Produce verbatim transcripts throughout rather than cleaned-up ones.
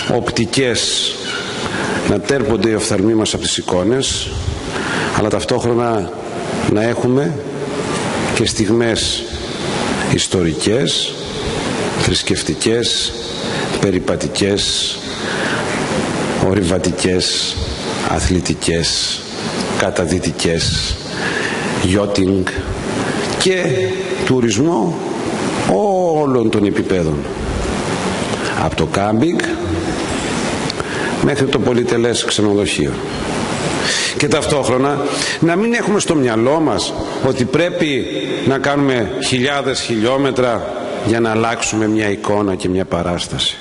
οπτικές να τέρπονται οι οφθαλμοί μας από τις εικόνες, αλλά ταυτόχρονα να έχουμε και στιγμές ιστορικές, θρησκευτικές, περιπατικές, ορειβατικές, αθλητικές, καταδυτικές, yachting και τουρισμό όλων των επιπέδων, από το κάμπινγκ μέχρι το πολυτελές ξενοδοχείο. Και ταυτόχρονα να μην έχουμε στο μυαλό μας ότι πρέπει να κάνουμε χιλιάδες χιλιόμετρα για να αλλάξουμε μια εικόνα και μια παράσταση.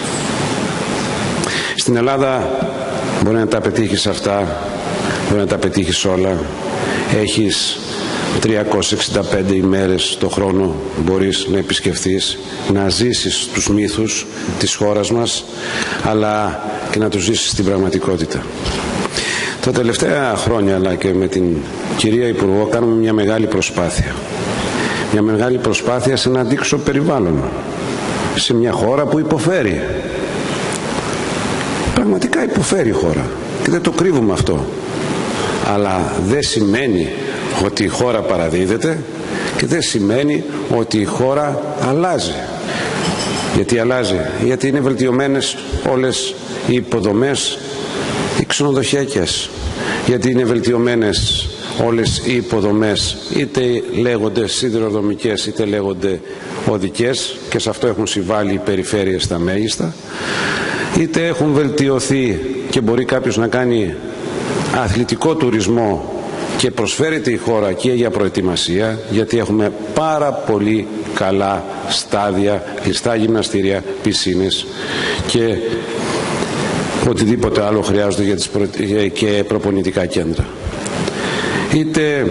Στην Ελλάδα μπορεί να τα πετύχεις αυτά, μπορεί να τα πετύχεις όλα. Έχεις τριακόσιες εξήντα πέντε ημέρες το χρόνο, μπορείς να επισκεφθείς, να ζήσεις τους μύθους της χώρας μας, αλλά και να τους ζήσεις στην πραγματικότητα. Τα τελευταία χρόνια, αλλά και με την κυρία Υπουργό, κάνουμε μια μεγάλη προσπάθεια. Μια μεγάλη προσπάθεια σε ένα αντίξω περιβάλλον, σε μια χώρα που υποφέρει. Πραγματικά υποφέρει η χώρα και δεν το κρύβουμε αυτό. Αλλά δεν σημαίνει ότι η χώρα παραδίδεται και δεν σημαίνει ότι η χώρα αλλάζει. Γιατί αλλάζει? Γιατί είναι βελτιωμένες όλες οι υποδομές οι ξενοδοχειακές. Γιατί είναι βελτιωμένες όλες οι υποδομές, είτε λέγονται σιδηροδρομικές είτε λέγονται οδικές, και σε αυτό έχουν συμβάλει οι περιφέρειες στα μέγιστα, είτε έχουν βελτιωθεί και μπορεί κάποιος να κάνει αθλητικό τουρισμό και προσφέρεται η χώρα και για προετοιμασία, γιατί έχουμε πάρα πολύ καλά στάδια, κλειστά γυμναστήρια, πισίνες και οτιδήποτε άλλο χρειάζονται για τις προ... και προπονητικά κέντρα. Είτε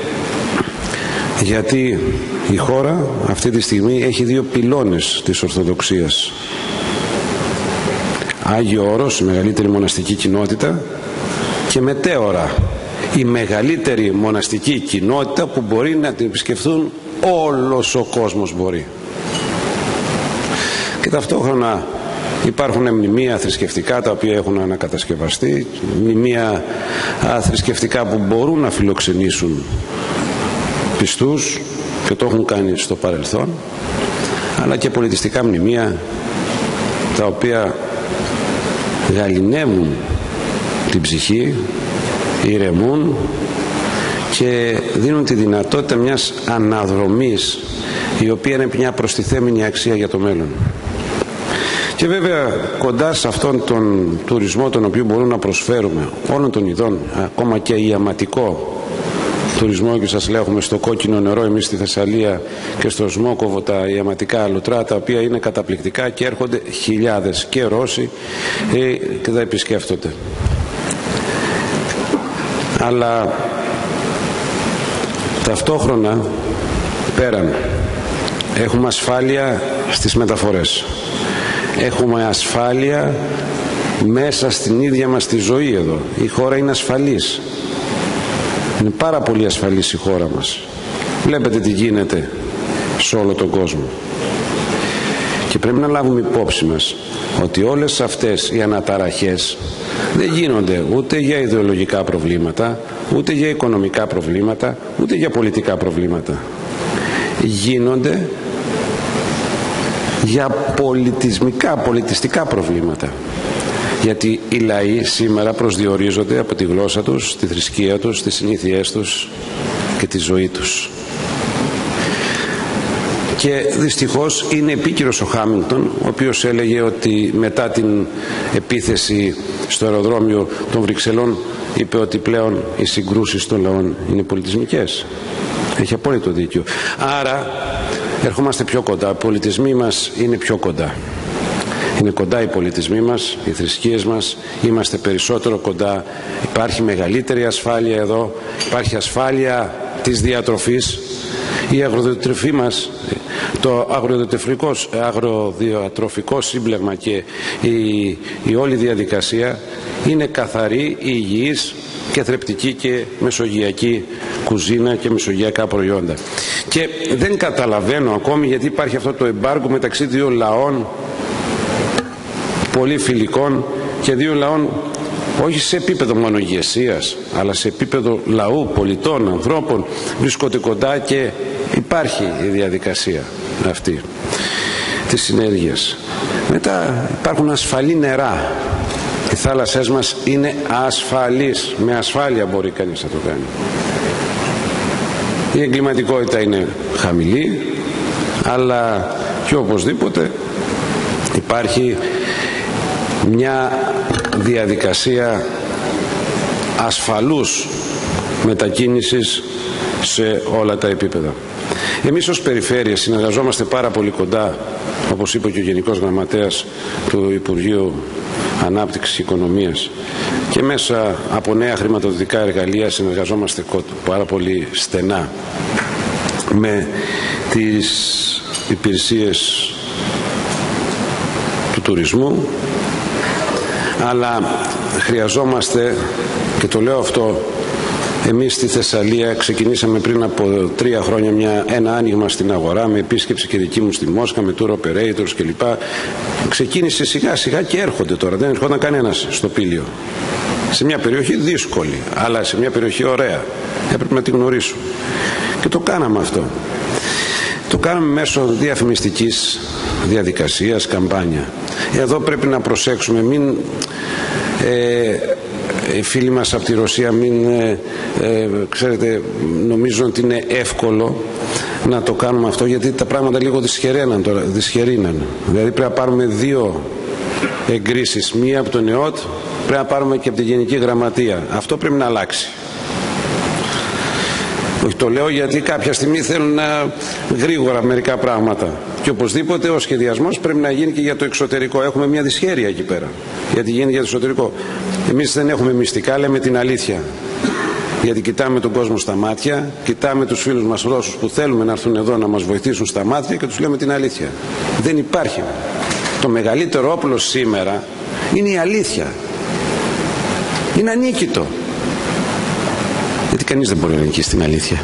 γιατί η χώρα αυτή τη στιγμή έχει δύο πυλώνες της Ορθοδοξίας. Άγιο Όρος, η μεγαλύτερη μοναστική κοινότητα, και Μετέωρα, η μεγαλύτερη μοναστική κοινότητα που μπορεί να την επισκεφθούν όλος ο κόσμος μπορεί. Και ταυτόχρονα υπάρχουν μνημεία θρησκευτικά τα οποία έχουν ανακατασκευαστεί, μνημεία θρησκευτικά που μπορούν να φιλοξενήσουν πιστούς και το έχουν κάνει στο παρελθόν, αλλά και πολιτιστικά μνημεία τα οποία γαληνεύουν την ψυχή, ηρεμούν και δίνουν τη δυνατότητα μιας αναδρομής, η οποία είναι μια προστιθέμενη αξία για το μέλλον. Και βέβαια κοντά σε αυτόν τον τουρισμό τον οποίο μπορούμε να προσφέρουμε όλων των ειδών, ακόμα και ιαματικό τουρισμό, και σας λέω έχουμε στο Κόκκινο Νερό εμείς στη Θεσσαλία και στο Σμόκοβο τα ιαματικά αλουτρά, τα οποία είναι καταπληκτικά και έρχονται χιλιάδες και Ρώσοι ε, και τα επισκέφτονται. Αλλά ταυτόχρονα πέραν έχουμε ασφάλεια στις μεταφορές, έχουμε ασφάλεια μέσα στην ίδια μας τη ζωή εδώ. Η χώρα είναι ασφαλής, είναι πάρα πολύ ασφαλής η χώρα μας. Βλέπετε τι γίνεται σε όλο τον κόσμο. Και πρέπει να λάβουμε υπόψη μας ότι όλες αυτές οι αναταραχές δεν γίνονται ούτε για ιδεολογικά προβλήματα, ούτε για οικονομικά προβλήματα, ούτε για πολιτικά προβλήματα. Γίνονται για πολιτισμικά, πολιτιστικά προβλήματα. Γιατί οι λαοί σήμερα προσδιορίζονται από τη γλώσσα τους, τη θρησκεία τους, τις συνήθειές τους και τη ζωή τους. Και δυστυχώς είναι επίκυρος ο Χάμιλτον, ο οποίος έλεγε ότι μετά την επίθεση στο αεροδρόμιο των Βρυξελών είπε ότι πλέον οι συγκρούσεις των λαών είναι πολιτισμικές. Έχει απόλυτο δίκιο. Άρα ερχόμαστε πιο κοντά, οι πολιτισμοί μας είναι πιο κοντά. Είναι κοντά οι πολιτισμοί μας, οι θρησκείες μας, είμαστε περισσότερο κοντά, υπάρχει μεγαλύτερη ασφάλεια εδώ, υπάρχει ασφάλεια της διατροφής. Η αγροδιατροφή μας, το αγροδιατροφικό σύμπλεγμα και η, η όλη διαδικασία είναι καθαρή, υγιής και θρεπτική και μεσογειακή κουζίνα και μεσογειακά προϊόντα. Και δεν καταλαβαίνω ακόμη γιατί υπάρχει αυτό το εμπάργκο μεταξύ δύο λαών πολύ φιλικών και δύο λαών, όχι σε επίπεδο μόνο ηγεσίας, αλλά σε επίπεδο λαού, πολιτών, ανθρώπων, βρίσκονται κοντά και υπάρχει η διαδικασία αυτή της συνέργειας. Μετά υπάρχουν ασφαλή νερά. Οι θάλασσές μας είναι ασφαλείς, με ασφάλεια μπορεί κανείς να το κάνει. Η εγκληματικότητα είναι χαμηλή, αλλά και οπωσδήποτε υπάρχει μια διαδικασία ασφαλούς μετακίνησης σε όλα τα επίπεδα. Εμείς ως περιφέρεια συνεργαζόμαστε πάρα πολύ κοντά, όπως είπε και ο Γενικός Γραμματέας του Υπουργείου Ανάπτυξης Οικονομίας, και μέσα από νέα χρηματοδοτικά εργαλεία συνεργαζόμαστε πάρα πολύ στενά με τις υπηρεσίες του τουρισμού, αλλά χρειαζόμαστε, και το λέω αυτό, εμείς στη Θεσσαλία ξεκινήσαμε πριν από τρία χρόνια μια, ένα άνοιγμα στην αγορά με επίσκεψη και δική μου στη Μόσχα, με tour operators κλπ. Ξεκίνησε σιγά σιγά και έρχονται τώρα, δεν ερχόταν κανένας στο Πήλιο. Σε μια περιοχή δύσκολη, αλλά σε μια περιοχή ωραία. Έπρεπε να τη γνωρίσουν. Και το κάναμε αυτό. Το κάναμε μέσω διαφημιστικής διαδικασίας, καμπάνια. Εδώ πρέπει να προσέξουμε, μην... Ε, οι φίλοι μας από τη Ρωσία μην ε, ε, ξέρετε, νομίζω ότι είναι εύκολο να το κάνουμε αυτό, γιατί τα πράγματα λίγο δυσχεραίναν τώρα, δυσχερήναν. Δηλαδή πρέπει να πάρουμε δύο εγκρίσεις, μία από τον ΕΟΤ, πρέπει να πάρουμε και από τη Γενική Γραμματεία. Αυτό πρέπει να αλλάξει. Όχι, το λέω γιατί κάποια στιγμή θέλουν να γρήγορα μερικά πράγματα. Και οπωσδήποτε ο σχεδιασμός πρέπει να γίνει και για το εξωτερικό. Έχουμε μια δυσχέρεια εκεί πέρα. Γιατί γίνει για το εξωτερικό. Εμείς δεν έχουμε μυστικά, λέμε την αλήθεια. Γιατί κοιτάμε τον κόσμο στα μάτια, κοιτάμε τους φίλους μας Ρώσους που θέλουμε να έρθουν εδώ να μας βοηθήσουν στα μάτια και τους λέμε την αλήθεια. Δεν υπάρχει. Το μεγαλύτερο όπλο σήμερα είναι η αλήθεια. Είναι ανίκητο. Γιατί κανείς δεν μπορεί να νικήσει την αλήθεια.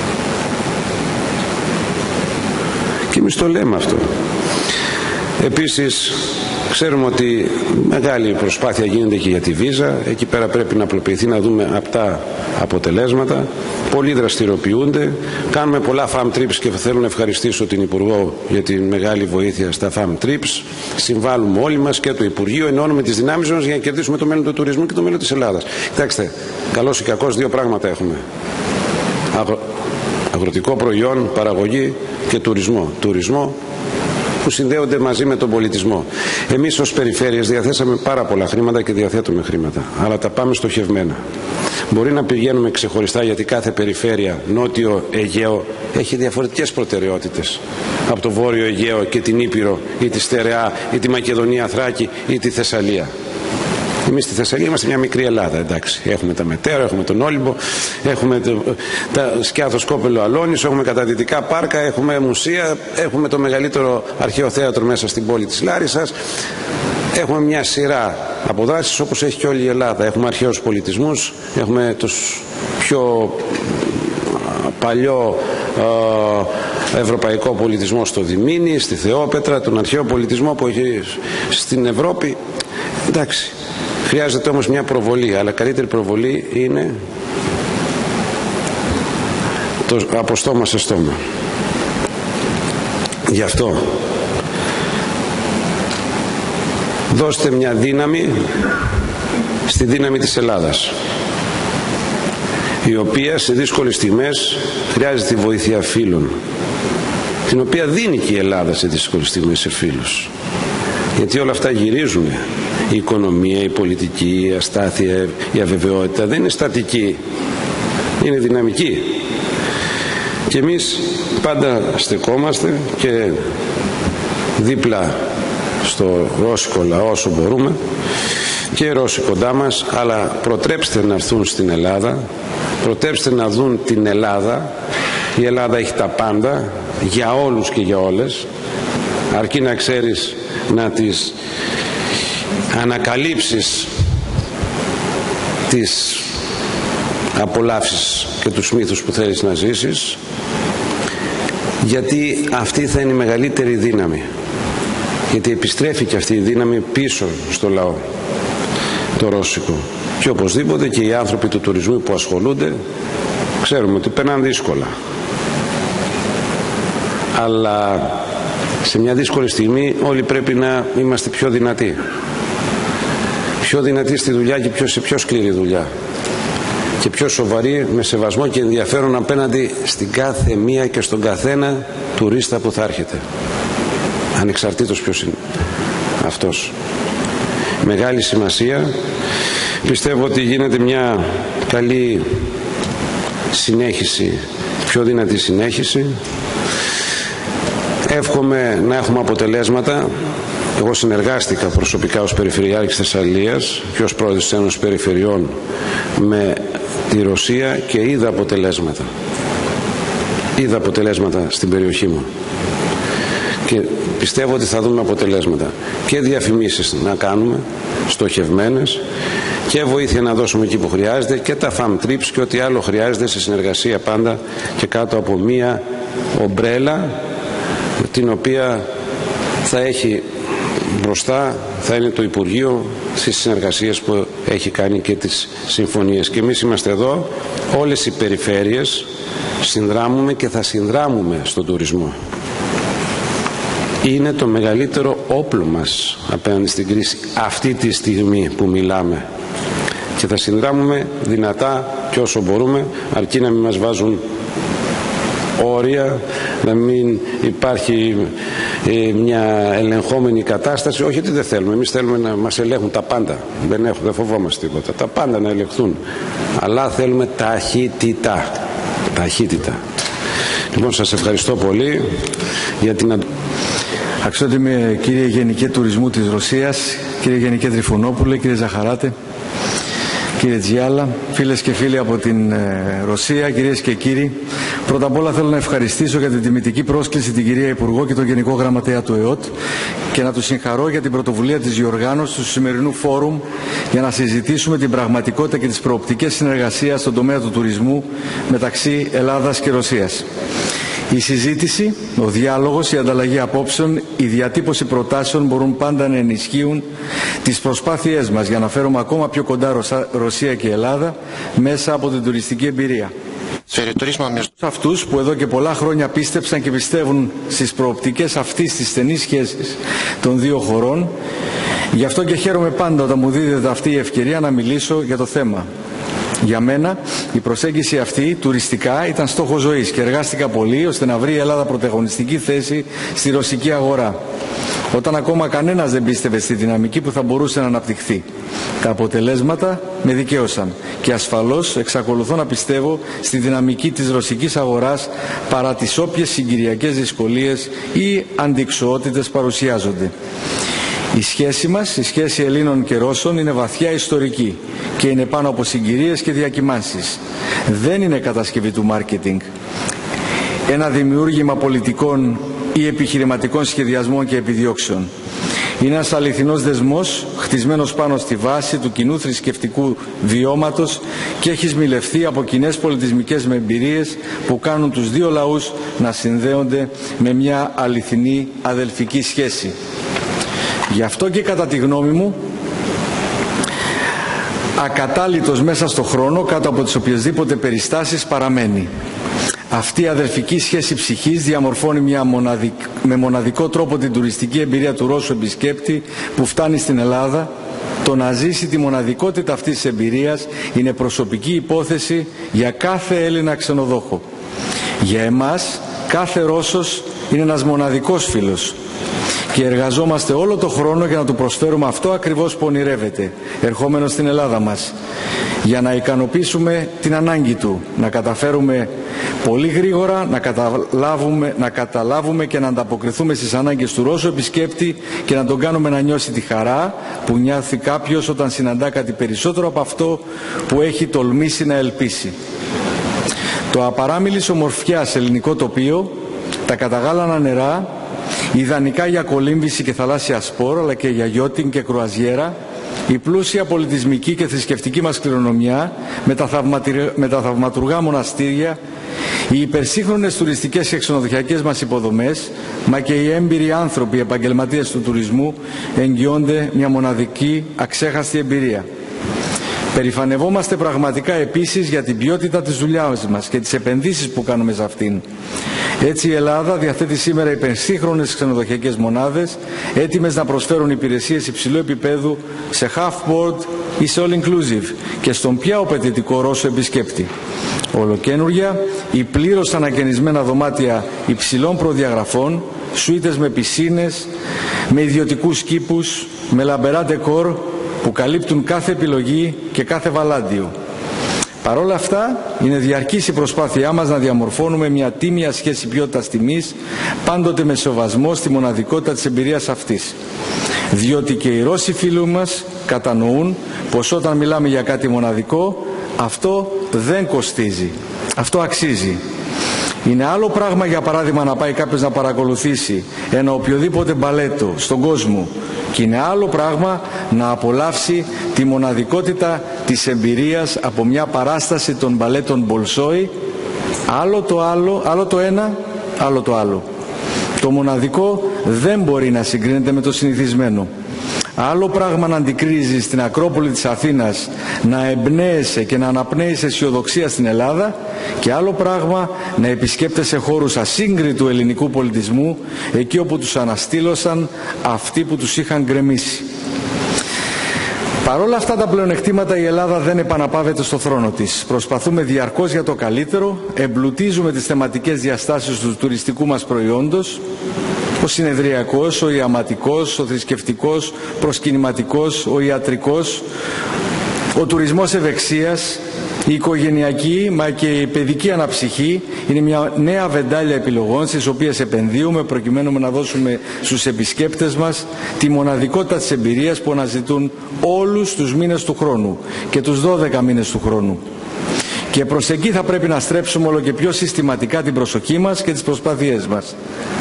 Και εμείς το λέμε αυτό. Επίσης, ξέρουμε ότι μεγάλη προσπάθεια γίνεται και για τη βίζα. Εκεί πέρα πρέπει να απλοποιηθεί, να δούμε απτά αποτελέσματα. Πολλοί δραστηριοποιούνται. Κάνουμε πολλά farm trips και θέλω να ευχαριστήσω την Υπουργό για τη μεγάλη βοήθεια στα farm trips. Συμβάλλουμε όλοι μας και το Υπουργείο, ενώνουμε τις δυνάμεις μας για να κερδίσουμε το μέλλον του τουρισμού και το μέλλον της Ελλάδας. Κοιτάξτε, καλώς ή κακώς δύο πράγματα έχουμε. Αγρο... Αγροτικό προϊόν, παραγωγή και τουρισμό. Τουρισμό που συνδέονται μαζί με τον πολιτισμό. Εμείς ως περιφέρειες διαθέσαμε πάρα πολλά χρήματα και διαθέτουμε χρήματα, αλλά τα πάμε στοχευμένα. Μπορεί να πηγαίνουμε ξεχωριστά, γιατί κάθε περιφέρεια, Νότιο Αιγαίο, έχει διαφορετικές προτεραιότητες. Από το Βόρειο Αιγαίο και την Ήπειρο ή τη Στερεά ή τη Μακεδονία Θράκη ή τη Θεσσαλία. Εμείς στη Θεσσαλία είμαστε μια μικρή Ελλάδα, εντάξει. Έχουμε τα Μετέρα, έχουμε τον Όλυμπο, έχουμε το, τα Σκιάθο Σκόπελο Αλόνης, έχουμε καταδυτικά πάρκα, έχουμε μουσεία, έχουμε το μεγαλύτερο αρχαίο θέατρο μέσα στην πόλη της Λάρισσας. Έχουμε μια σειρά από δράσεις όπως έχει και όλη η Ελλάδα. Έχουμε αρχαίους πολιτισμούς, έχουμε τους πιο παλιό ε, ευρωπαϊκό πολιτισμό στο Διμήνι, στη Θεόπετρα, τον αρχαίο πολιτισμό που έχει στην Ευρώπη. Εντάξει. Χρειάζεται όμως μια προβολή, αλλά καλύτερη προβολή είναι το από στόμα σε στόμα. Γι' αυτό δώστε μια δύναμη στη δύναμη της Ελλάδας, η οποία σε δύσκολες στιγμές χρειάζεται τη βοήθεια φίλων, την οποία δίνει και η Ελλάδα σε δύσκολες στιγμές σε φίλους. Γιατί όλα αυτά γυρίζουν. Η οικονομία, η πολιτική, η αστάθεια, η αβεβαιότητα δεν είναι στατική, είναι δυναμική. Και εμείς πάντα στεκόμαστε και δίπλα στο ρώσικο λαό όσο μπορούμε, και οι Ρώσοι κοντά μας, αλλά προτρέψτε να έρθουν στην Ελλάδα, προτρέψτε να δουν την Ελλάδα. Η Ελλάδα έχει τα πάντα για όλους και για όλες, αρκεί να ξέρεις να τις ανακαλύψεις τις απολαύσεις και τους μύθους που θέλεις να ζήσεις, γιατί αυτή θα είναι η μεγαλύτερη δύναμη. γιατί επιστρέφει και αυτή η δύναμη πίσω στο λαό το ρώσικο. Και οπωσδήποτε και οι άνθρωποι του τουρισμού που ασχολούνται ξέρουμε ότι περνάνε δύσκολα, αλλά σε μια δύσκολη στιγμή όλοι πρέπει να είμαστε πιο δυνατοί, πιο δυνατοί στη δουλειά και πιο, σε πιο σκληρή δουλειά και πιο σοβαροί, με σεβασμό και ενδιαφέρον απέναντι στην κάθε μία και στον καθένα τουρίστα που θα έρχεται, ανεξαρτήτως ποιος είναι αυτός. Μεγάλη σημασία. Πιστεύω ότι γίνεται μια καλή συνέχιση, πιο δυνατή συνέχιση. Εύχομαι να έχουμε αποτελέσματα. Εγώ συνεργάστηκα προσωπικά ως Περιφερειάρχης Θεσσαλίας και ως Πρόεδρος της Ένωσης Περιφερειών με τη Ρωσία και είδα αποτελέσματα. Είδα αποτελέσματα στην περιοχή μου. Και πιστεύω ότι θα δούμε αποτελέσματα. Και διαφημίσεις να κάνουμε, στοχευμένες, και βοήθεια να δώσουμε εκεί που χρειάζεται, και τα farm trips και ό,τι άλλο χρειάζεται, σε συνεργασία πάντα και κάτω από μία ομπρέλα, την οποία θα έχει μπροστά, θα είναι το Υπουργείο στις συνεργασίες που έχει κάνει και τις συμφωνίες. Και εμείς είμαστε εδώ, όλες οι περιφέρειες συνδράμουμε και θα συνδράμουμε στον τουρισμό. Είναι το μεγαλύτερο όπλο μας απέναντι στην κρίση αυτή τη στιγμή που μιλάμε, και θα συνδράμουμε δυνατά και όσο μπορούμε, αρκεί να μην μας βάζουν όρια, να μην υπάρχει ε, μια ελεγχόμενη κατάσταση. Όχι ότι δεν θέλουμε, εμείς θέλουμε να μας ελέγχουν τα πάντα, δεν, έχουμε, δεν φοβόμαστε τίποτα, τα πάντα να ελεγχθούν, αλλά θέλουμε ταχύτητα, ταχύτητα. Λοιπόν, σας ευχαριστώ πολύ για την... Αξιότιμη κύριε Γενικέ Τουρισμού της Ρωσίας, κύριε Γενικέ Τριφωνόπουλε, κύριε Ζαχαράτε, κύριε Τζιάλα, φίλες και φίλοι από την ε, Ρωσία, κυρίες και κύριοι, πρώτα απ' όλα θέλω να ευχαριστήσω για την τιμητική πρόσκληση την κυρία Υπουργό και τον Γενικό Γραμματέα του ΕΟΤ και να τους συγχαρώ για την πρωτοβουλία της διοργάνωσης του σημερινού φόρουμ για να συζητήσουμε την πραγματικότητα και τις προοπτικές συνεργασίας στον τομέα του τουρισμού μεταξύ Ελλάδας και Ρωσίας. Η συζήτηση, ο διάλογος, η ανταλλαγή απόψεων, η διατύπωση προτάσεων μπορούν πάντα να ενισχύουν τις προσπάθειές μας για να φέρουμε ακόμα πιο κοντά Ρωσία και Ελλάδα μέσα από την τουριστική εμπειρία. Σε αυτούς που εδώ και πολλά χρόνια πίστεψαν και πιστεύουν στις προοπτικές αυτής της στενής σχέσης των δύο χωρών, γι' αυτό και χαίρομαι πάντα όταν μου δίδεται αυτή η ευκαιρία να μιλήσω για το θέμα. Για μένα η προσέγγιση αυτή τουριστικά ήταν στόχο ζωής και εργάστηκα πολύ ώστε να βρει η Ελλάδα πρωταγωνιστική θέση στη ρωσική αγορά, όταν ακόμα κανένας δεν πίστευε στη δυναμική που θα μπορούσε να αναπτυχθεί. Τα αποτελέσματα με δικαίωσαν και ασφαλώς εξακολουθώ να πιστεύω στη δυναμική της ρωσικής αγοράς παρά τις όποιες συγκυριακές δυσκολίες ή αντιξοότητες παρουσιάζονται. Η σχέση μας, η σχέση Ελλήνων και Ρώσων, είναι βαθιά ιστορική και είναι πάνω από συγκυρίες και διακυμάνσεις. Δεν είναι κατασκευή του μάρκετινγκ, ένα δημιούργημα πολιτικών ή επιχειρηματικών σχεδιασμών και επιδιώξεων. Είναι ένας αληθινός δεσμός, χτισμένος πάνω στη βάση του κοινού θρησκευτικού βιώματος και έχει σμιλευτεί από κοινές πολιτισμικές εμπειρίες που κάνουν τους δύο λαούς να συνδέονται με μια αληθινή αδελφική σχέση. Γι' αυτό και κατά τη γνώμη μου, ακατάλητος μέσα στο χρόνο κάτω από τις οποιασδήποτε περιστάσεις παραμένει. Αυτή η αδελφική σχέση ψυχής διαμορφώνει μια μοναδικ... με μοναδικό τρόπο την τουριστική εμπειρία του Ρώσου επισκέπτη που φτάνει στην Ελλάδα. Το να ζήσει τη μοναδικότητα αυτής της εμπειρίας είναι προσωπική υπόθεση για κάθε Έλληνα ξενοδόχο. Για εμάς κάθε Ρώσος είναι ένας μοναδικός φίλος και εργαζόμαστε όλο το χρόνο για να του προσφέρουμε αυτό ακριβώς που ονειρεύεται, ερχόμενος στην Ελλάδα μας, για να ικανοποιήσουμε την ανάγκη του, να καταφέρουμε πολύ γρήγορα να καταλάβουμε, να καταλάβουμε και να ανταποκριθούμε στις ανάγκες του Ρώσου επισκέπτη και να τον κάνουμε να νιώσει τη χαρά που νιώθει κάποιος όταν συναντά κάτι περισσότερο από αυτό που έχει τολμήσει να ελπίσει. Το απαράμιλης ομορφιάς ελληνικό τοπίο, τα καταγάλανα νερά, ιδανικά για κολύμβηση και θαλάσσια σπορ, αλλά και για γιώτινγκ και κρουαζιέρα, Η πλούσια πολιτισμική και θρησκευτική μας κληρονομιά με τα, με τα θαυματουργά μοναστήρια, οι υπερσύγχρονες τουριστικές και ξενοδοχειακές μας υποδομές, μα και οι έμπειροι άνθρωποι επαγγελματίες του τουρισμού εγγυώνται μια μοναδική αξέχαστη εμπειρία. Περηφανευόμαστε πραγματικά επίσης για την ποιότητα της δουλειάς μας και τις επενδύσεις που κάνουμε σε αυτήν. Έτσι η Ελλάδα διαθέτει σήμερα υπερσύγχρονες ξενοδοχειακές μονάδες έτοιμες να προσφέρουν υπηρεσίες υψηλού επίπεδου σε half-board ή σε all-inclusive και στον πια απαιτητικό Ρώσο επισκέπτη. Ολοκαίνουργια ή πλήρως ανακαινισμένα δωμάτια υψηλών προδιαγραφών, σουίτες με πισίνες, με ιδιωτικούς κήπους, με λαμπερά ντεκόρ που καλύπτουν κάθε επιλογή και κάθε βαλάντιο. Παρ' όλα αυτά, είναι διαρκής η προσπάθειά μας να διαμορφώνουμε μια τίμια σχέση ποιότητας-τιμής, πάντοτε με σεβασμό στη μοναδικότητα της εμπειρίας αυτής. Διότι και οι Ρώσοι φίλοι μας κατανοούν πως όταν μιλάμε για κάτι μοναδικό, αυτό δεν κοστίζει, αυτό αξίζει. Είναι άλλο πράγμα, για παράδειγμα, να πάει κάποιος να παρακολουθήσει ένα οποιοδήποτε μπαλέτο στον κόσμο, και είναι άλλο πράγμα να απολαύσει τη μοναδικότητα της εμπειρίας από μια παράσταση των μπαλέτων Μπολσόι. Άλλο το άλλο, άλλο το ένα, άλλο το άλλο. Το μοναδικό δεν μπορεί να συγκρίνεται με το συνηθισμένο. Άλλο πράγμα να αντικρίζεις στην Ακρόπολη της Αθήνας, να εμπνέεσαι και να αναπνέεις αισιοδοξία στην Ελλάδα, και άλλο πράγμα να επισκέπτεσαι χώρους ασύγκριτου ελληνικού πολιτισμού, εκεί όπου τους αναστήλωσαν αυτοί που τους είχαν γκρεμίσει. Παρόλα αυτά τα πλεονεκτήματα, η Ελλάδα δεν επαναπάβεται στο θρόνο της. Προσπαθούμε διαρκώς για το καλύτερο, εμπλουτίζουμε τις θεματικές διαστάσεις του τουριστικού μας προϊόντος, ο συνεδριακός, ο ιαματικός, ο θρησκευτικός, προσκυνηματικός, ο ιατρικός, ο τουρισμός ευεξίας, η οικογενειακή μα και η παιδική αναψυχή είναι μια νέα βεντάλια επιλογών στις οποίες επενδύουμε προκειμένου να δώσουμε στους επισκέπτες μας τη μοναδικότητα της εμπειρίας που αναζητούν όλους τους μήνες του χρόνου και τους δώδεκα μήνες του χρόνου. Και προς εκεί θα πρέπει να στρέψουμε όλο και πιο συστηματικά την προσοχή μας και τις προσπάθειές μας.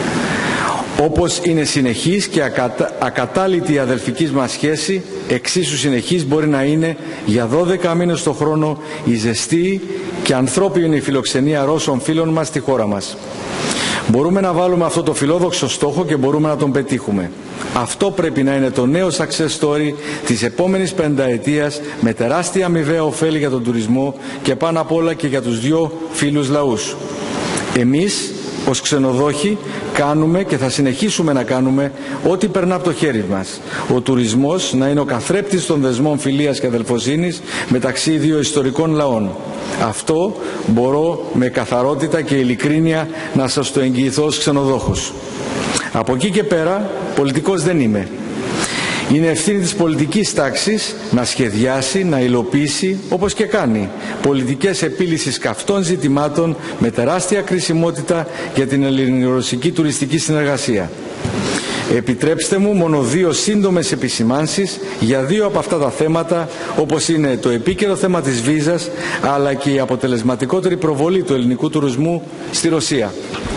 Όπως είναι συνεχής και ακατα... ακατάλητη η αδελφική μας σχέση, εξίσου συνεχής μπορεί να είναι για δώδεκα μήνες το χρόνο η ζεστή και ανθρώπινη φιλοξενία Ρώσων φίλων μας στη χώρα μας. Μπορούμε να βάλουμε αυτό το φιλόδοξο στόχο και μπορούμε να τον πετύχουμε. Αυτό πρέπει να είναι το νέο success story της επόμενης πενταετίας, με τεράστια αμοιβαία ωφέλη για τον τουρισμό και πάνω απ' όλα και για τους δύο φίλους λαούς. Εμείς ως ξενοδόχοι κάνουμε και θα συνεχίσουμε να κάνουμε ό,τι περνά από το χέρι μας. Ο τουρισμός να είναι ο καθρέπτης των δεσμών φιλίας και αδελφοσύνης μεταξύ δύο ιστορικών λαών. Αυτό μπορώ με καθαρότητα και ειλικρίνεια να σας το εγγυηθώ ως ξενοδόχος. Από εκεί και πέρα πολιτικός δεν είμαι. Είναι ευθύνη της πολιτικής τάξης να σχεδιάσει, να υλοποιήσει, όπως και κάνει, πολιτικές επίλυσης καυτών ζητημάτων με τεράστια κρισιμότητα για την ελληνορωσική τουριστική συνεργασία. Επιτρέψτε μου μόνο δύο σύντομες επισημάνσεις για δύο από αυτά τα θέματα, όπως είναι το επίκαιρο θέμα της βίζας, αλλά και η αποτελεσματικότερη προβολή του ελληνικού τουρισμού στη Ρωσία.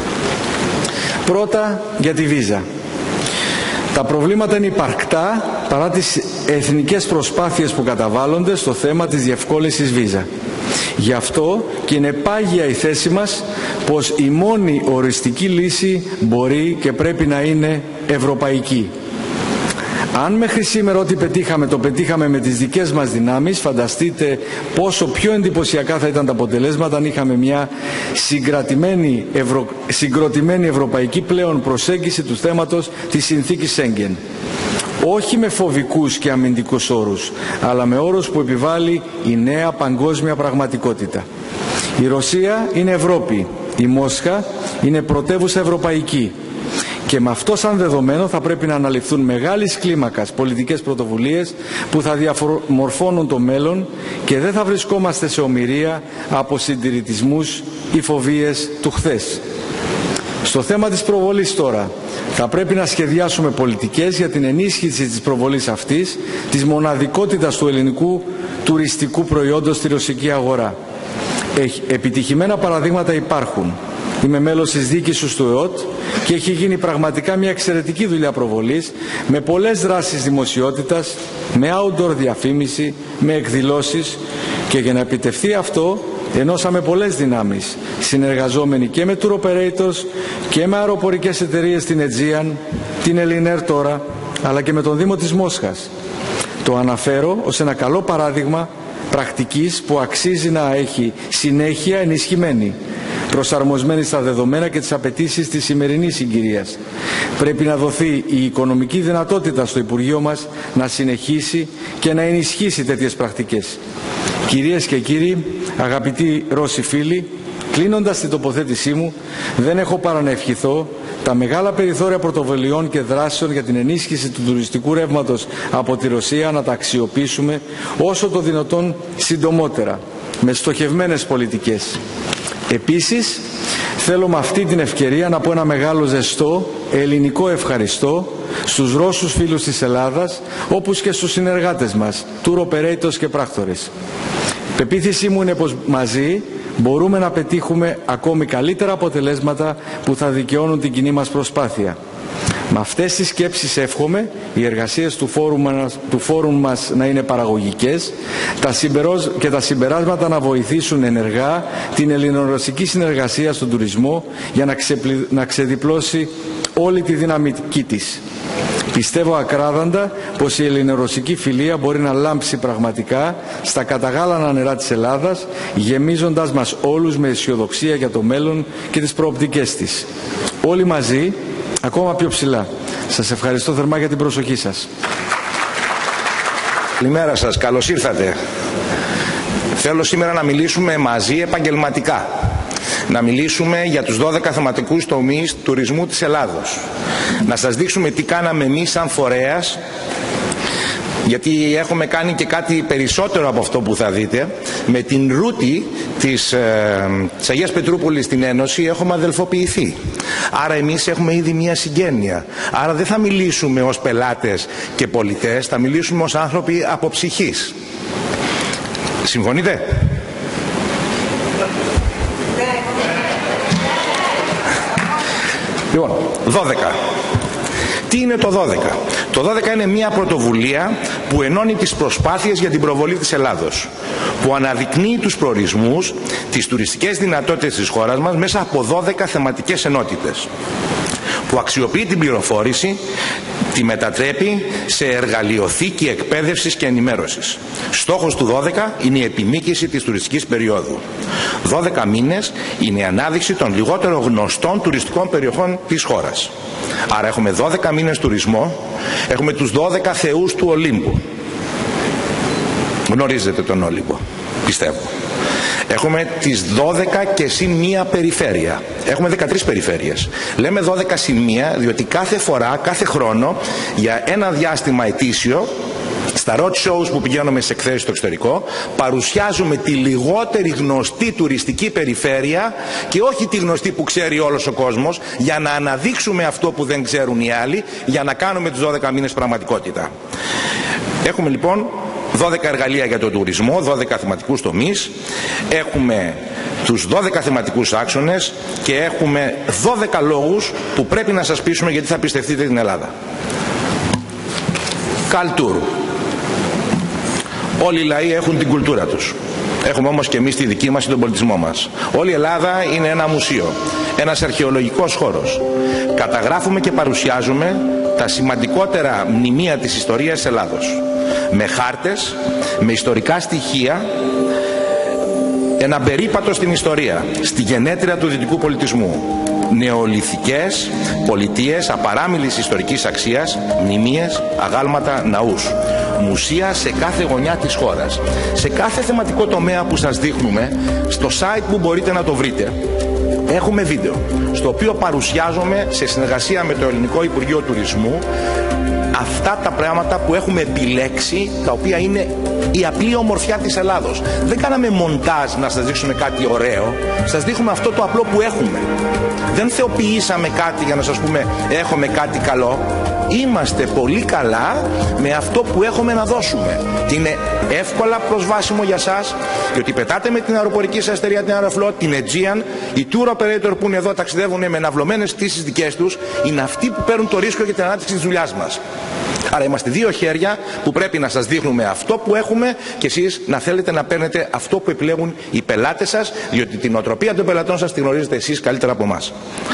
Πρώτα για τη βίζα. Τα προβλήματα είναι υπαρκτά παρά τις εθνικές προσπάθειες που καταβάλλονται στο θέμα της διευκόλυνσης βίζα. Γι' αυτό και είναι πάγια η θέση μας πως η μόνη οριστική λύση μπορεί και πρέπει να είναι ευρωπαϊκή. Αν μέχρι σήμερα ό,τι πετύχαμε το πετύχαμε με τις δικές μας δυνάμεις, φανταστείτε πόσο πιο εντυπωσιακά θα ήταν τα αποτελέσματα αν είχαμε μια συγκρατημένη, ευρω... συγκροτημένη ευρωπαϊκή πλέον προσέγγιση του θέματος της συνθήκης Σέγγεν. Όχι με φοβικούς και αμυντικούς όρους, αλλά με όρους που επιβάλλει η νέα παγκόσμια πραγματικότητα. Η Ρωσία είναι Ευρώπη, η Μόσχα είναι πρωτεύουσα ευρωπαϊκή. Και με αυτό σαν δεδομένο θα πρέπει να αναλυφθούν μεγάλης κλίμακας πολιτικές πρωτοβουλίες που θα διαμορφώνουν το μέλλον και δεν θα βρισκόμαστε σε ομηρία από συντηρητισμούς ή φοβίες του χθες. Στο θέμα της προβολής τώρα, θα πρέπει να σχεδιάσουμε πολιτικές για την ενίσχυση της προβολής αυτής, της μοναδικότητας του ελληνικού τουριστικού προϊόντος στη ρωσική αγορά. Επιτυχημένα παραδείγματα υπάρχουν. Είμαι μέλος της διοίκησης του ΕΟΤ και έχει γίνει πραγματικά μια εξαιρετική δουλειά προβολής, με πολλές δράσεις δημοσιότητας, με outdoor διαφήμιση, με εκδηλώσεις, και για να επιτευχθεί αυτό ενώσαμε πολλές δυνάμεις, συνεργαζόμενοι και με tour operators και με αεροπορικές εταιρείες, την Aegean, την Elinair τώρα, αλλά και με τον Δήμο της Μόσχας. Το αναφέρω ως ένα καλό παράδειγμα πρακτικής που αξίζει να έχει συνέχεια ενισχυμένη, προσαρμοσμένη στα δεδομένα και τις απαιτήσεις της σημερινής συγκυρίας. Πρέπει να δοθεί η οικονομική δυνατότητα στο Υπουργείο μας να συνεχίσει και να ενισχύσει τέτοιες πρακτικές. Κυρίες και κύριοι, αγαπητοί Ρώσοι φίλοι, κλείνοντας την τοποθέτησή μου, δεν έχω παρά να ευχηθώ τα μεγάλα περιθώρια πρωτοβουλειών και δράσεων για την ενίσχυση του τουριστικού ρεύματος από τη Ρωσία να τα αξιοποιήσουμε όσο το δυνατόν συντομότερα, με στοχευμένες πολιτικές. Επίσης, θέλω με αυτή την ευκαιρία να πω ένα μεγάλο ζεστό ελληνικό ευχαριστώ στους Ρώσους φίλους της Ελλάδας, όπως και στους συνεργάτες μας, tour operators και πράκτορες. Η πεποίθησή μου είναι πως μαζί μπορούμε να πετύχουμε ακόμη καλύτερα αποτελέσματα που θα δικαιώνουν την κοινή μας προσπάθεια. Με αυτές τις σκέψεις εύχομαι οι εργασίες του φόρουμ μας, του φόρουμ μας να είναι παραγωγικές τα συμπερός, και τα συμπεράσματα να βοηθήσουν ενεργά την ελληνορωσική συνεργασία στον τουρισμό για να, ξεπλη, να ξεδιπλώσει όλη τη δυναμική της. Πιστεύω ακράδαντα πως η ελληνορωσική φιλία μπορεί να λάμψει πραγματικά στα καταγάλανα νερά της Ελλάδας, γεμίζοντας μας όλους με αισιοδοξία για το μέλλον και τις προοπτικές της. Όλοι μαζί, ακόμα πιο ψηλά. Σας ευχαριστώ θερμά για την προσοχή σας. Καλημέρα σας, καλώς ήρθατε. Θέλω σήμερα να μιλήσουμε μαζί επαγγελματικά. Να μιλήσουμε για τους δώδεκα θεματικούς τομείς τουρισμού της Ελλάδος. Να σας δείξουμε τι κάναμε εμείς σαν φορέας, γιατί έχουμε κάνει και κάτι περισσότερο από αυτό που θα δείτε. Με την ρούτη της, ε, της Αγίας Πετρούπολης στην Ένωση έχουμε αδελφοποιηθεί. Άρα εμείς έχουμε ήδη μία συγγένεια. Άρα δεν θα μιλήσουμε ως πελάτες και πολιτές, θα μιλήσουμε ως άνθρωποι από ψυχής. Συμφωνείτε? Λοιπόν, δώδεκα. Τι είναι το δώδεκα? Το δώδεκα είναι μια πρωτοβουλία που ενώνει τις προσπάθειες για την προβολή της Ελλάδος, που αναδεικνύει τους προορισμούς, τις τουριστικές δυνατότητες της χώρας μας μέσα από δώδεκα θεματικές ενότητες, που αξιοποιεί την πληροφόρηση, τη μετατρέπει σε εργαλειοθήκη εκπαίδευσης και ενημέρωσης. Στόχος του δώδεκα είναι η επιμήκυση της τουριστικής περίοδου. δώδεκα μήνες είναι η ανάδειξη των λιγότερο γνωστών τουριστικών περιοχών της χώρας. Άρα έχουμε δώδεκα μήνες τουρισμό, έχουμε τους δώδεκα θεούς του Ολύμπου. Γνωρίζετε τον Όλυμπο, πιστεύω. Έχουμε τις δώδεκα και συν μία περιφέρεια. Έχουμε δεκατρείς περιφέρειες. Λέμε δώδεκα συν μία διότι κάθε φορά, κάθε χρόνο, για ένα διάστημα ετήσιο, στα road shows που πηγαίνουμε σε εκθέσεις στο εξωτερικό, παρουσιάζουμε τη λιγότερη γνωστή τουριστική περιφέρεια και όχι τη γνωστή που ξέρει όλος ο κόσμος, για να αναδείξουμε αυτό που δεν ξέρουν οι άλλοι, για να κάνουμε τους δώδεκα μήνες πραγματικότητα. Έχουμε λοιπόν δώδεκα εργαλεία για τον τουρισμό, δώδεκα θεματικούς τομείς, έχουμε τους δώδεκα θεματικούς άξονες και έχουμε δώδεκα λόγους που πρέπει να σας πείσουμε γιατί θα πιστευτείτε την Ελλάδα. Καλτούρ. Όλοι οι λαοί έχουν την κουλτούρα τους. Έχουμε όμως και εμείς τη δική μας και τον πολιτισμό μας. Όλη η Ελλάδα είναι ένα μουσείο, ένας αρχαιολογικός χώρος. Καταγράφουμε και παρουσιάζουμε τα σημαντικότερα μνημεία της ιστορίας της Ελλάδος. Με χάρτες, με ιστορικά στοιχεία, ένα περίπατο στην ιστορία, στη γενέτειρα του δυτικού πολιτισμού. Νεολιθικές πολιτείες απαράμιλης ιστορικής αξίας, μνημείες, αγάλματα, ναούς. Μουσεία σε κάθε γωνιά της χώρας. Σε κάθε θεματικό τομέα που σας δείχνουμε, στο site που μπορείτε να το βρείτε, έχουμε βίντεο, στο οποίο παρουσιάζομαι σε συνεργασία με το Ελληνικό Υπουργείο Τουρισμού αυτά τα πράγματα που έχουμε επιλέξει, τα οποία είναι η απλή ομορφιά της Ελλάδος. Δεν κάναμε μοντάζ να σας δείξουμε κάτι ωραίο, σας δείχνουμε αυτό το απλό που έχουμε. Δεν θεοποιήσαμε κάτι για να σας πούμε έχουμε κάτι καλό. Είμαστε πολύ καλά με αυτό που έχουμε να δώσουμε. Και είναι εύκολα προσβάσιμο για σας, διότι πετάτε με την αεροπορική σας εταιρεία, την Aeroflot, την Aegean, οι tour operator που είναι εδώ ταξιδεύουν με ναυλωμένες πτήσεις δικές τους, είναι αυτοί που παίρνουν το ρίσκο για την ανάπτυξη της δουλειάς μας. Άρα είμαστε δύο χέρια που πρέπει να σας δείχνουμε αυτό που έχουμε και εσείς να θέλετε να παίρνετε αυτό που επιλέγουν οι πελάτες σας, διότι την οτροπία των πελατών σας τη γνωρίζετε εσείς καλύτερα από εμάς.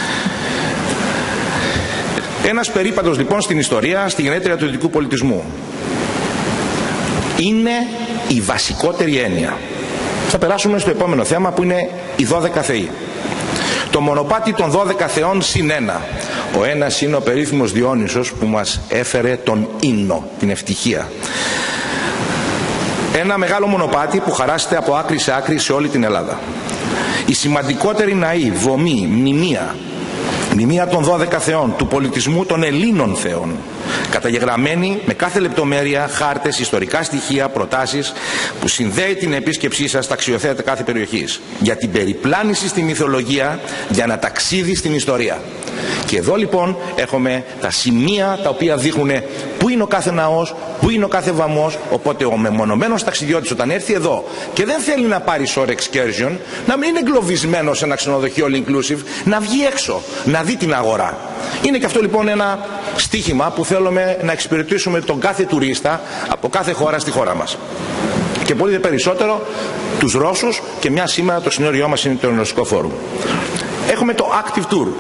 Ένας περίπατος λοιπόν στην ιστορία, στη γενέτρια του δυτικού πολιτισμού. Είναι η βασικότερη έννοια. Θα περάσουμε στο επόμενο θέμα που είναι οι δώδεκα θεοί. Το μονοπάτι των δώδεκα θεών συν ένα. Ο ένας είναι ο περίφημος Διόνυσος που μας έφερε τον ίνο, την ευτυχία. Ένα μεγάλο μονοπάτι που χαράσεται από άκρη σε άκρη σε όλη την Ελλάδα. Οι σημαντικότεροι ναοί, βομοί, μνημεία, μνημεία των δώδεκα θεών, του πολιτισμού των Ελλήνων θεών, καταγεγραμμένοι με κάθε λεπτομέρεια, χάρτες, ιστορικά στοιχεία, προτάσεις που συνδέει την επίσκεψή σας στα αξιοθέατα κάθε περιοχής, για την περιπλάνηση στη μυθολογία, για ένα ταξίδι στην ιστορία. Και εδώ λοιπόν έχουμε τα σημεία τα οποία δείχνουν πού είναι ο κάθε ναός, πού είναι ο κάθε βαμμός, οπότε ο μεμονωμένος ταξιδιώτης όταν έρθει εδώ και δεν θέλει να πάρει short excursion, να μην είναι εγκλωβισμένος σε ένα ξενοδοχείο all inclusive, να βγει έξω, να δει την αγορά. Είναι και αυτό λοιπόν ένα στίχημα που θέλουμε να εξυπηρετήσουμε τον κάθε τουρίστα από κάθε χώρα στη χώρα μας. Και πολύ περισσότερο τους Ρώσους, και μια σήμερα το συνόριό μας είναι το Ρωσικό Φόρουμ. Έχουμε το Active Tour.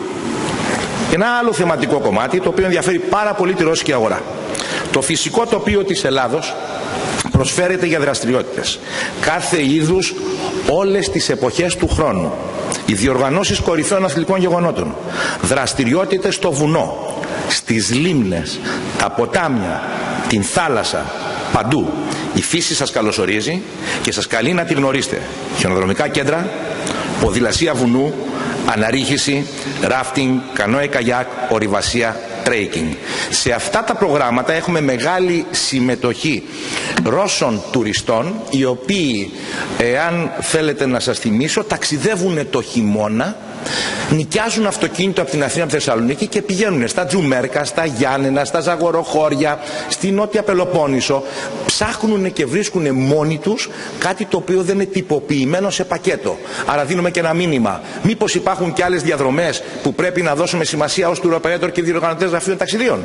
Ένα άλλο θεματικό κομμάτι το οποίο ενδιαφέρει πάρα πολύ τη ρώσικη αγορά. Το φυσικό τοπίο της Ελλάδος προσφέρεται για δραστηριότητες κάθε είδους, όλες τις εποχές του χρόνου. Οι διοργανώσεις κορυφαίων αθλητικών γεγονότων, δραστηριότητες στο βουνό, στις λίμνες, τα ποτάμια, την θάλασσα, παντού. Η φύση σας καλωσορίζει και σας καλεί να τη γνωρίσετε. Χιονοδρομικά κέντρα, ποδηλασία βουνού, αναρρίχηση, ράφτινγκ, κανόε καγιάκ, ορειβασία, τρέικινγκ. Σε αυτά τα προγράμματα έχουμε μεγάλη συμμετοχή Ρώσων τουριστών, οι οποίοι, εάν θέλετε να σας θυμίσω, ταξιδεύουν το χειμώνα, νοικιάζουν αυτοκίνητο από την Αθήνα, από τη Θεσσαλονίκη και πηγαίνουν στα Τζουμέρκα, στα Γιάννενα, στα Ζαγοροχώρια, στη Νότια Πελοπόννησο. Ψάχνουν και βρίσκουν μόνοι τους κάτι το οποίο δεν είναι τυποποιημένο σε πακέτο. Άρα δίνουμε και ένα μήνυμα. Μήπως υπάρχουν και άλλες διαδρομές που πρέπει να δώσουμε σημασία ως tour operator και διοργανωτές γραφείων ταξιδίων.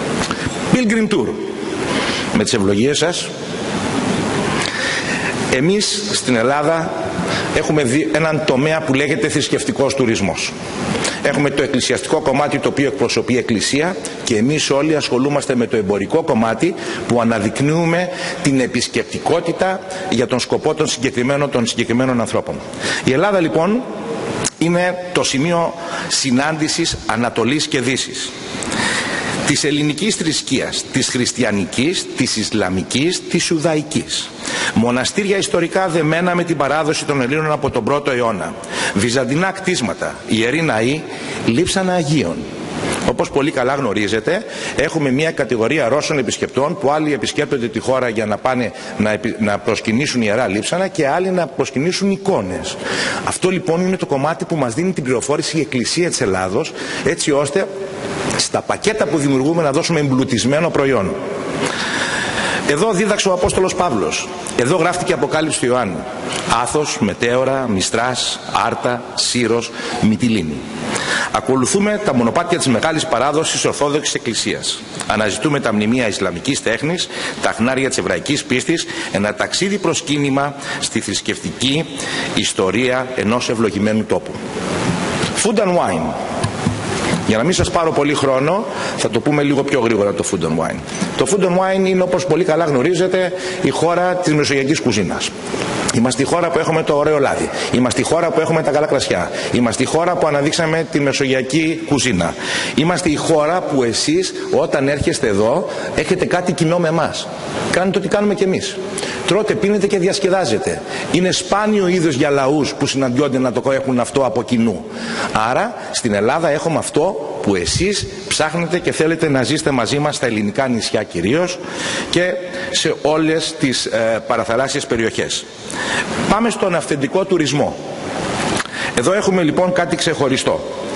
Pilgrim Tour. Με τις ευλογίες σας, εμείς στην Ελλάδα έχουμε δει έναν τομέα που λέγεται θρησκευτικός τουρισμός. Έχουμε το εκκλησιαστικό κομμάτι το οποίο εκπροσωπεί η Εκκλησία και εμείς όλοι ασχολούμαστε με το εμπορικό κομμάτι που αναδεικνύουμε την επισκεπτικότητα για τον σκοπό των συγκεκριμένων, των συγκεκριμένων ανθρώπων. Η Ελλάδα λοιπόν είναι το σημείο συνάντησης Ανατολής και Δύσης, της ελληνικής θρησκείας, της χριστιανικής, της ισλαμικής, της ιουδαϊκής. Μοναστήρια ιστορικά δεμένα με την παράδοση των Ελλήνων από τον πρώτο αιώνα. Βυζαντινά κτίσματα, ιεροί ναοί, λείψανα Αγίων. Όπως πολύ καλά γνωρίζετε, έχουμε μια κατηγορία Ρώσων επισκεπτών που άλλοι επισκέπτονται τη χώρα για να πάνε να, επι... να προσκυνήσουν ιερά λείψανα και άλλοι να προσκυνήσουν εικόνες. Αυτό λοιπόν είναι το κομμάτι που μας δίνει την πληροφόρηση η Εκκλησία της Ελλάδος, έτσι ώστε στα πακέτα που δημιουργούμε να δώσουμε εμπλουτισμένο προϊόν. Εδώ δίδαξε ο Απόστολος Παύλος. Εδώ γράφτηκε η Αποκάλυψη του Ιωάννου. Άθος, Μετέωρα, Μιστράς, Άρτα, Σύρος, Μυτιλήνη. Ακολουθούμε τα μονοπάτια της μεγάλης παράδοσης Ορθόδοξης Εκκλησίας. Αναζητούμε τα μνημεία Ισλαμικής τέχνης, τα χνάρια της εβραϊκής πίστης, ένα ταξίδι προσκύνημα στη θρησκευτική ιστορία ενός ευλογημένου τόπου. Food and wine. Για να μην σας πάρω πολύ χρόνο, θα το πούμε λίγο πιο γρήγορα το food and wine. Το food and wine είναι, όπως πολύ καλά γνωρίζετε, η χώρα της μεσογειακής κουζίνας. Είμαστε η χώρα που έχουμε το ωραίο λάδι. Είμαστε η χώρα που έχουμε τα καλά κρασιά. Είμαστε η χώρα που αναδείξαμε τη μεσογειακή κουζίνα. Είμαστε η χώρα που εσείς όταν έρχεστε εδώ έχετε κάτι κοινό με εμάς. Κάνετε ό,τι κάνουμε κι εμείς. Τρώτε, πίνετε και διασκεδάζετε. Είναι σπάνιο είδος για λαούς που συναντιόνται να το έχουν αυτό από κοινού. Άρα στην Ελλάδα έχουμε αυτό που εσείς ψάχνετε και θέλετε να ζήσετε μαζί μας στα ελληνικά νησιά κυρίως και σε όλες τις ε, παραθαλάσσιες περιοχές. Πάμε στον αυθεντικό τουρισμό. Εδώ έχουμε λοιπόν κάτι ξεχωριστό.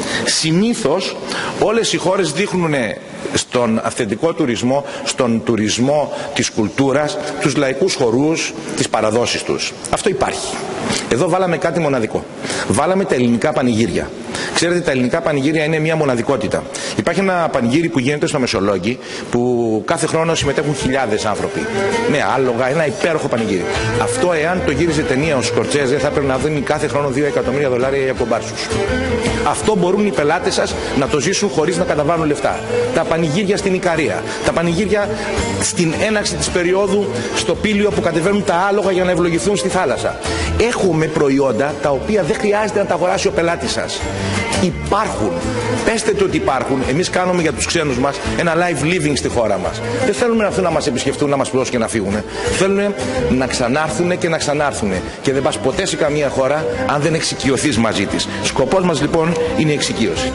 συνήθως όλες οι χώρες δείχνουν στον αυθεντικό τουρισμό, στον τουρισμό της κουλτούρας, τους λαϊκούς χορούς, τις παραδόσεις τους. Αυτό υπάρχει. Εδώ βάλαμε κάτι μοναδικό. Βάλαμε τα ελληνικά πανηγύρια. Ξέρετε, τα ελληνικά πανηγύρια είναι μια μοναδικότητα. Υπάρχει ένα πανηγύρι που γίνεται στο Μεσολόγγι, που κάθε χρόνο συμμετέχουν χιλιάδες άνθρωποι. Με άλογα, ένα υπέροχο πανηγύρι. Αυτό, εάν το γύριζε ταινία ο Σκορτσέζε, θα πρέπει να δίνει κάθε χρόνο δύο εκατομμύρια δολάρια για κομπάρσους. Αυτό μπορούν οι πελάτες σας να το ζήσουν χωρίς να καταβάλουν λεφτά. Τα πανηγύρια στην Ικαρία, τα πανηγύρια στην έναρξη της περίοδου στο Πήλιο που κατεβαίνουν τα άλογα για να ευλογηθούν στη θάλασσα. Έχουμε προϊόντα τα οποία δεν χρειάζεται να τα αγοράσει ο πελάτης σας. Υπάρχουν. Πέστε το ότι υπάρχουν. Εμείς κάνουμε για τους ξένους μας ένα live living στη χώρα μας. Δεν θέλουμε να έρθουν να μας επισκεφτούν, να μας πληρώσουν και να φύγουν. Θέλουν να ξανάρθουν και να ξανάρθουν. Και δεν πας ποτέ σε καμία χώρα αν δεν εξοικειωθείς μαζί της. Σκοπός μας λοιπόν είναι η εξοικείωση.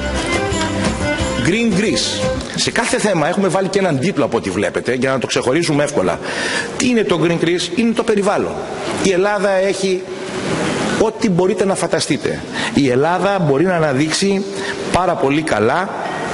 Green Greece. Σε κάθε θέμα έχουμε βάλει και έναν τίτλο από ό,τι βλέπετε για να το ξεχωρίζουμε εύκολα. Τι είναι το Green Greece? Είναι το περιβάλλον. Η Ελλάδα έχει ό,τι μπορείτε να φανταστείτε. Η Ελλάδα μπορεί να αναδείξει πάρα πολύ καλά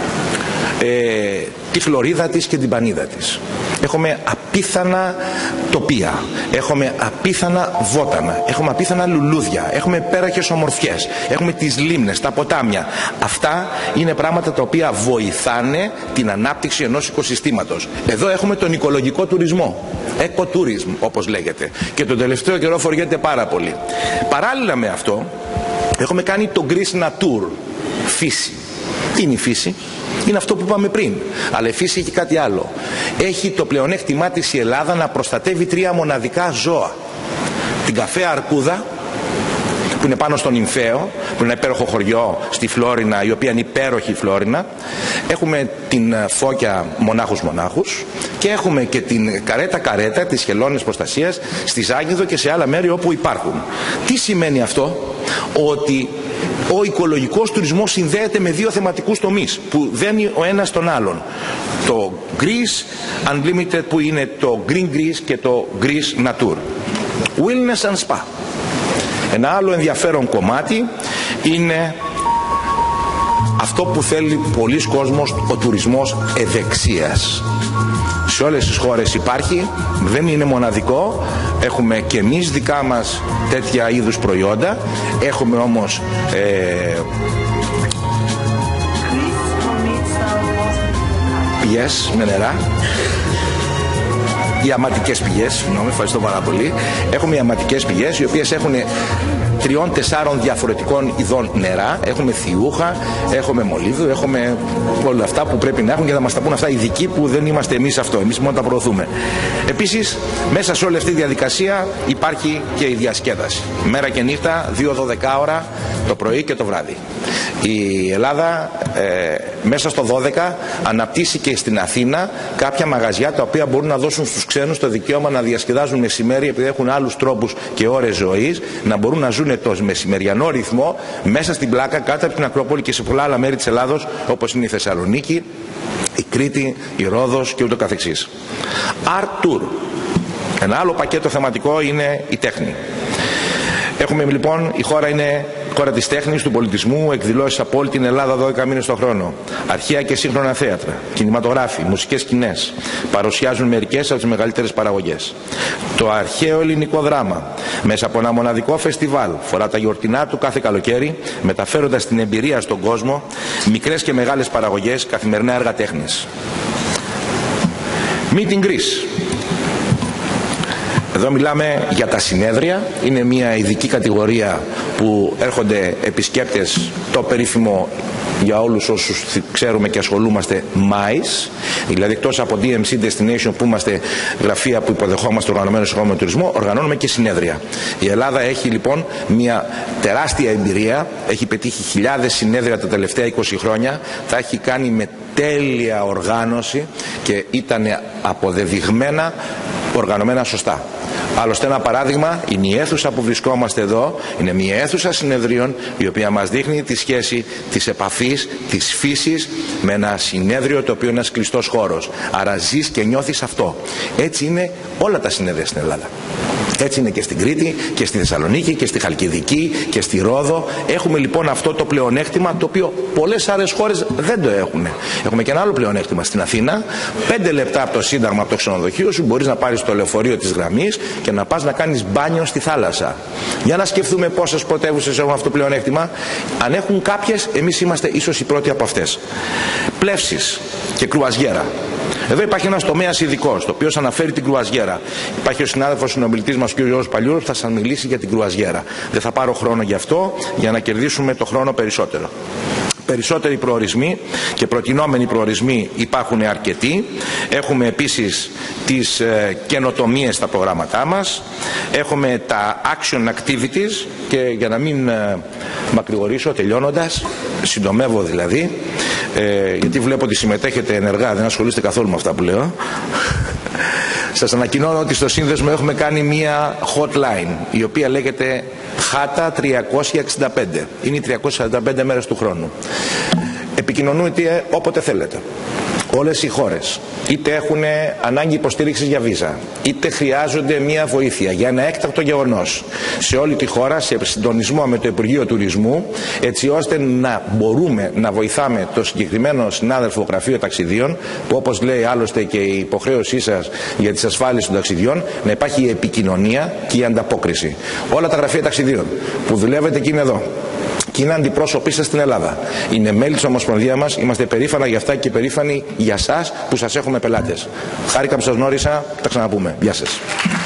ε, τη Φλωρίδα της και την Πανίδα της. Έχουμε απίθανα τοπία, έχουμε απίθανα βότανα, έχουμε απίθανα λουλούδια, έχουμε υπέροχες ομορφιές, έχουμε τις λίμνες, τα ποτάμια. Αυτά είναι πράγματα τα οποία βοηθάνε την ανάπτυξη ενός οικοσυστήματος. Εδώ έχουμε τον οικολογικό τουρισμό, eco-tourism όπως λέγεται, και τον τελευταίο καιρό φοριέται πάρα πολύ. Παράλληλα με αυτό έχουμε κάνει το Greece Natur, φύση. Τι είναι η φύση? Είναι αυτό που είπαμε πριν. Αλλά η φύση έχει κάτι άλλο. Έχει το πλεονέκτημά της η Ελλάδα να προστατεύει τρία μοναδικά ζώα. Την καφέα αρκούδα, που είναι πάνω στον Ινθαίο, που είναι ένα υπέροχο χωριό στη Φλόρινα, η οποία είναι υπέροχη Φλόρινα. Έχουμε την φώκια μονάχους-μονάχους και έχουμε και την καρέτα-καρέτα της χελώνης προστασίας στη Ζάγγιδο και σε άλλα μέρη όπου υπάρχουν. Τι σημαίνει αυτό? Ότι ο οικολογικός τουρισμός συνδέεται με δύο θεματικούς τομείς που δένει ο ένας τον άλλον. Το Greece Unlimited, που είναι το Green Greece, και το Greece Natur. Wellness and Spa. Ένα άλλο ενδιαφέρον κομμάτι είναι αυτό που θέλει πολλοί κόσμος, ο τουρισμός ευεξίας. Σε όλες τις χώρες υπάρχει, δεν είναι μοναδικό. Έχουμε και εμείς δικά μας τέτοια είδους προϊόντα. Έχουμε όμως ε, πηγές με νερά, ιαματικές πηγές, συγγνώμη, ευχαριστώ πάρα πολύ. Έχουμε ιαματικές πηγές οι οποίες έχουν τριών-τεσσάρων διαφορετικών ειδών νερά. Έχουμε θιούχα, έχουμε μολύβδο, έχουμε όλα αυτά που πρέπει να έχουν και θα μας τα πούν αυτά οι ειδικοί που δεν είμαστε εμείς αυτό. Εμείς μόνο τα προωθούμε. Επίσης, μέσα σε όλη αυτή τη διαδικασία υπάρχει και η διασκέδαση. Μέρα και νύχτα, δύο δώδεκα ώρα το πρωί και το βράδυ. Η Ελλάδα ε, μέσα στο δώδεκα αναπτύσσει και στην Αθήνα κάποια μαγαζιά τα οποία μπορούν να δώσουν στους ξένους το δικαίωμα να διασκεδάζουν μεσημέρι, επειδή έχουν άλλους τρόπους και ώρες ζωής, να μπορούν να ζουν το μεσημεριανό ρυθμό μέσα στην πλάκα κάτω από την Ακρόπολη και σε πολλά άλλα μέρη της Ελλάδος, όπως είναι η Θεσσαλονίκη, η Κρήτη, η Ρόδος και ούτω καθεξής. Art Tour. Ένα άλλο πακέτο θεματικό είναι η τέχνη. Έχουμε λοιπόν, η χώρα είναι χώρα της τέχνης, του πολιτισμού, εκδηλώσεις από όλη την Ελλάδα δώδεκα μήνες το χρόνο. Αρχαία και σύγχρονα θέατρα, κινηματογράφοι, μουσικές σκηνές παρουσιάζουν μερικές από τις μεγαλύτερες παραγωγές. Το αρχαίο ελληνικό δράμα, μέσα από ένα μοναδικό φεστιβάλ, φορά τα γιορτινά του κάθε καλοκαίρι, μεταφέροντας την εμπειρία στον κόσμο, μικρές και μεγάλες παραγωγές, καθημερινά έργα τέχνης. Meeting Greece. Εδώ μιλάμε για τα συνέδρια, είναι μια ειδική κατηγορία που έρχονται επισκέπτες, το περίφημο για όλους όσους ξέρουμε και ασχολούμαστε μάις, δηλαδή εκτός από ντι εμ σι Destination που είμαστε γραφεία που υποδεχόμαστε οργανωμένο συγχώμενο τουρισμό, οργανώνουμε και συνέδρια. Η Ελλάδα έχει λοιπόν μια τεράστια εμπειρία, έχει πετύχει χιλιάδες συνέδρια τα τελευταία είκοσι χρόνια, τα έχει κάνει με τέλεια οργάνωση και ήταν αποδεδειγμένα οργανωμένα σωστά. Άλλωστε ένα παράδειγμα είναι η αίθουσα που βρισκόμαστε εδώ, είναι μια αίθουσα συνεδρίων η οποία μας δείχνει τη σχέση της επαφής, της φύσης με ένα συνέδριο το οποίο είναι ένας κλειστός χώρος. Άρα ζεις και νιώθεις αυτό. Έτσι είναι όλα τα συνέδρια στην Ελλάδα. Έτσι είναι και στην Κρήτη και στη Θεσσαλονίκη και στη Χαλκιδική και στη Ρόδο. Έχουμε λοιπόν αυτό το πλεονέκτημα το οποίο πολλές άλλες χώρες δεν το έχουν. Έχουμε και ένα άλλο πλεονέκτημα στην Αθήνα. Πέντε λεπτά από το Σύνταγμα, από το ξενοδοχείο σου, μπορείς να πάρεις το λεωφορείο της γραμμής και να πας να κάνεις μπάνιο στη θάλασσα. Για να σκεφτούμε πόσες πρωτεύουσες έχουν αυτό το πλεονέκτημα. Αν έχουν κάποιες, εμείς είμαστε ίσως οι πρώτοι από αυτές. Πλεύσεις και κρουαζιέρα. Εδώ υπάρχει ένας τομέας ειδικός, το οποίο αναφέρει την κρουαζιέρα. Υπάρχει ο συνάδελφος συνομιλητής μας, ο κ. Γιώργος Παλιούρος, που θα σας μιλήσει για την κρουαζιέρα. Δεν θα πάρω χρόνο γι' αυτό, για να κερδίσουμε το χρόνο περισσότερο. Περισσότεροι προορισμοί και προτινόμενοι προορισμοί υπάρχουν αρκετοί. Έχουμε επίσης τις ε, καινοτομίες στα προγράμματά μας. Έχουμε τα action activities και για να μην ε, μακρηγορήσω τελειώνοντας, συντομεύω δηλαδή, ε, γιατί βλέπω ότι συμμετέχετε ενεργά, δεν ασχολείστε καθόλου με αυτά που λέω. Σας ανακοινώνω ότι στο σύνδεσμο έχουμε κάνει μία hotline η οποία λέγεται Χάτα τριακόσια εξήντα πέντε. Είναι οι τριακόσιες σαράντα πέντε μέρες του χρόνου. Επικοινωνείτε όποτε θέλετε. Όλες οι χώρες είτε έχουν ανάγκη υποστήριξης για βίζα, είτε χρειάζονται μία βοήθεια για ένα έκτακτο γεγονός σε όλη τη χώρα, σε συντονισμό με το Υπουργείο Τουρισμού, έτσι ώστε να μπορούμε να βοηθάμε το συγκεκριμένο συνάδελφο Γραφείο Ταξιδίων, που όπως λέει άλλωστε και η υποχρέωσή σας για τις ασφάλειες των ταξιδιών, να υπάρχει η επικοινωνία και η ανταπόκριση. Όλα τα γραφεία ταξιδίων που δουλεύετε και είναι εδώ και είναι αντιπρόσωποι σας στην Ελλάδα, είναι μέλη της Ομοσπονδίας μας, είμαστε περήφανα για αυτά και περήφανοι για σας που σας έχουμε πελάτες. Χάρηκα που σας γνώρισα, τα ξαναπούμε. Γεια σας.